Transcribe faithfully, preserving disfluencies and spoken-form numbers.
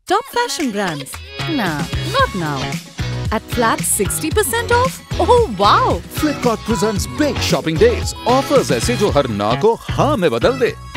Top fashion brands. Nah, not now. At flat sixty percent off? Oh wow! Flipkart presents big shopping days. Offers ऐसे जो हर ना को हाँ में बदल दे.